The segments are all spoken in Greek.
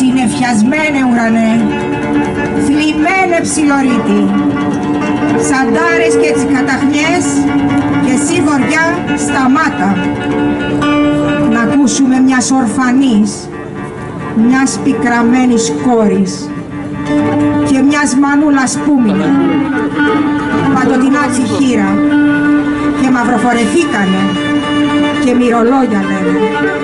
Συνεφιασμένε ουρανέ, θλιμμένε ψιλορίτη, σαντάρες και τσικαταχνιές και εσύ βοριά σταμάτα. Να ακούσουμε μιας ορφανής, μιας πικραμένης κόρης και μιας μανούλας πούμινη, παντοτινά τσιχύρα και μαυροφορεθήκανε και μυρολόγια λένε.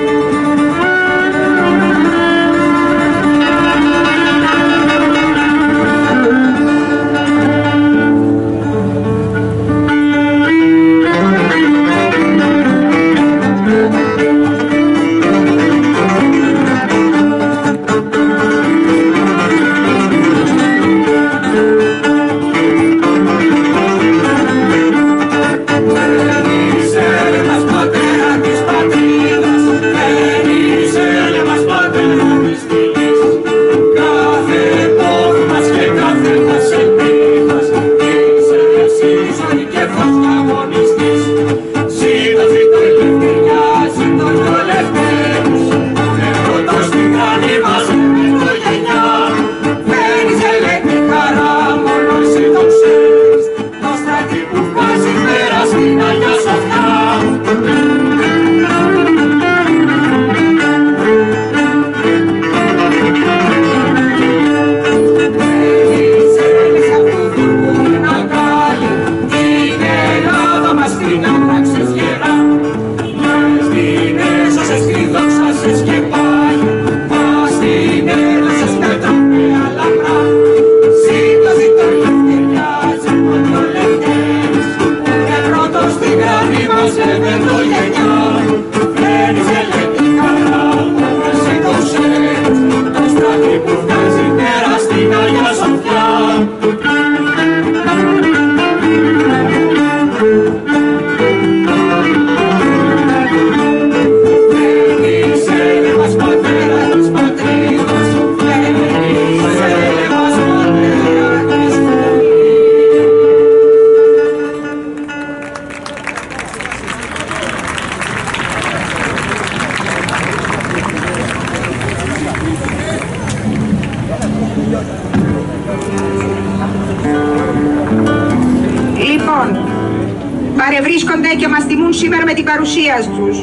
Παρευρίσκονται και μας τιμούν σήμερα με την παρουσία τους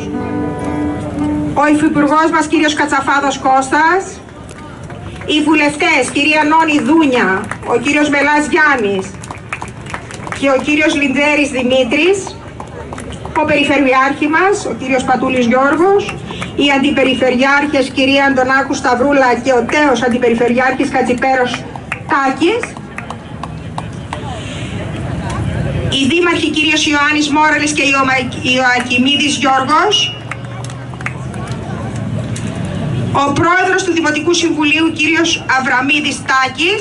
ο Υφυπουργός μας κύριος Κατσαφάδος Κώστας, οι βουλευτές κυρία Νόνη Δούνια, ο κύριος Μελάς Γιάννης και ο κύριος Λιντζέρης Δημήτρης, ο Περιφερειάρχη μας, ο κύριος Πατούλης Γιώργος, οι Αντιπεριφερειάρχες κυρία Αντωνάκου Σταυρούλα και ο τέος Αντιπεριφερειάρχης Κατσιπέρος Τάκης, οι δήμαρχοι κύριος Ιωάννης Μόραλης και Ιωακιμίδης Γιώργος, ο πρόεδρος του Δημοτικού Συμβουλίου κύριος Αβραμίδης Τάκης,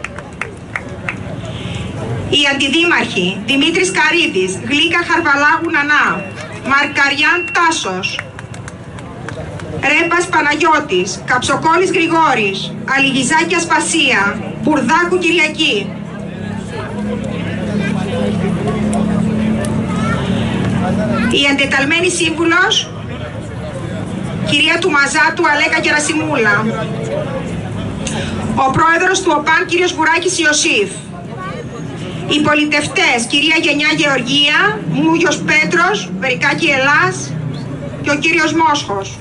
οι αντιδήμαρχοι Δημήτρης Καρίδης, Γλίκα Χαρβαλάγου Νανά, Μαρκαριάν Τάσος, Ρέμπας Παναγιώτης, Καψοκόλης Γρηγόρης, Αλιγιζάκη Ασπασία, Μπουρδάκου Κυριακή, η αντεταλμένη σύμβουλος κυρία του Μαζάτου Αλέκα Γερασιμούλα, ο πρόεδρος του ΟΠΑΝ κύριος Βουράκης Ιωσήφ, οι πολιτευτές κυρία Γενιά Γεωργία, Μούγιος Πέτρος, Βερικάκη Ελλάς και ο κύριος Μόσχος,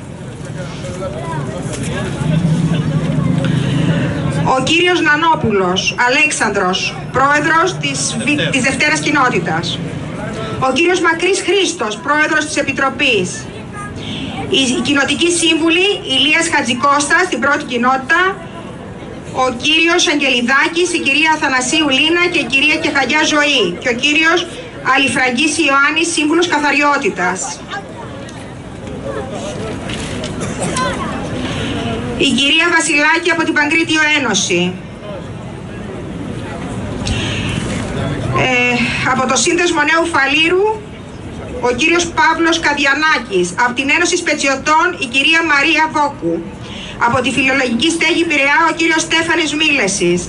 ο κύριος Νανόπουλος Αλέξανδρος, πρόεδρος της Δευτέρας Κοινότητας, ο κύριος Μακρύς Χρήστος, πρόεδρος της Επιτροπής, η κοινοτική σύμβουλη Ηλίας Χατζικώστας στην πρώτη κοινότητα, ο κύριος Αγγελιδάκης, η κυρία Αθανασίου Λίνα και η κυρία Κεχαγιά Ζωή και ο κύριος Αλιφραγκής Ιωάννης, σύμβουλος καθαριότητας. Η κυρία Βασιλάκη από την Παγκρίτιο Ένωση. Από το Σύνδεσμο Νέου Φαλήρου, ο κύριος Παύλος Καδιανάκης. Από την Ένωση Σπετσιωτών, η κυρία Μαρία Βόκου. Από τη Φιλολογική Στέγη Πειραιά, ο κύριος Στέφανης Μίλεσης.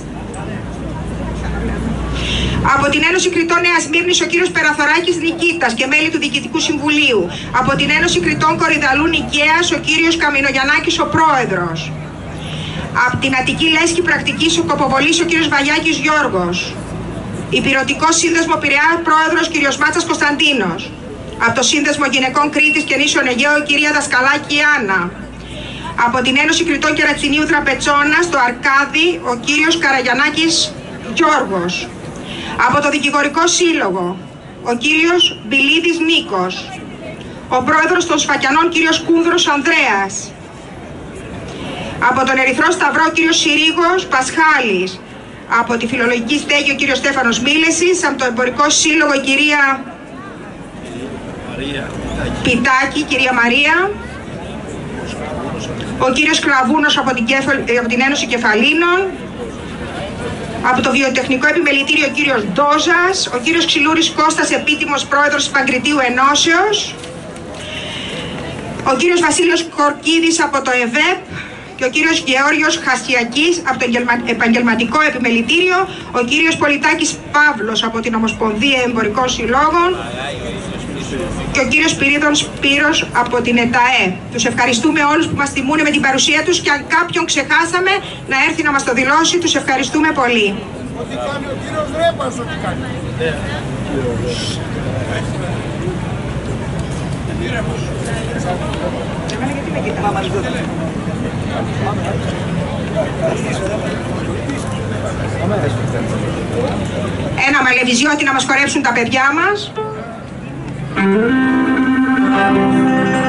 Από την Ένωση Κριτών Νέας Μύρνης, ο κύριος Περαθωράκης Νικήτας και μέλη του Διοικητικού Συμβουλίου. Από την Ένωση Κριτών Κορυδαλού Νικαίας, ο κύριος Καμινογιαννάκης, ο πρόεδρος. Από την Αττική Λέσχη Πρακτικής Κοποβολής ο κύριος Βαγιάκης Γιώργος. Υπηρωτικό Σύνδεσμο Πειραιά Πρόεδρος κύριος Μάτσας Κωνσταντίνος. Από το Σύνδεσμο Γυναικών Κρήτης και Νήσων Αιγαίου η κυρία Δασκαλάκη Άννα. Από την Ένωση Κρητών και Ρατσινίου Τραπετσόνας στο Αρκάδι ο κύριος Καραγιαννάκης Γιώργος. Από το Δικηγορικό Σύλλογο ο κύριος Μπιλίδης Νίκος. Ο πρόεδρος των Σφακιανών κύριος Κούνδρος Ανδρέας. Από τον Ερυθρό Σταυρό κύριος Συρίγος Πασχάλης. Από τη Φιλολογική Στέγη ο κύριος Στέφανος Μίλεσης. Από το Εμπορικό Σύλλογο η κυρία Πιτάκη, κυρία Μαρία. Ο κύριος Κλαβούνος από την Ένωση Κεφαλίνων. Από το Βιοτεχνικό Επιμελητήριο ο κύριος Ντόζας. Ο κύριος Ξυλούρης Κώστας, επίτιμος πρόεδρος της Παγκριτίου Ενώσεως. Ο κύριος Βασίλειος Κορκίδης από το ΕΒΕΠ και ο κύριος Γεώργιος Χασιακής από το Επαγγελματικό Επιμελητήριο, ο κύριος Πολιτάκης Παύλος από την Ομοσπονδία Εμπορικών Συλλόγων και ο κύριος Σπυρίδων Σπύρος από την ΕΤΑΕ. Τους ευχαριστούμε όλους που μας τιμούν με την παρουσία τους και αν κάποιον ξεχάσαμε να έρθει να μας το δηλώσει, τους ευχαριστούμε πολύ. Ό,τι κάνει ο κύριος Ρέπας, ό,τι κάνει. Ένα μαλεβιζιώτη να μας χορέψουν τα παιδιά μας.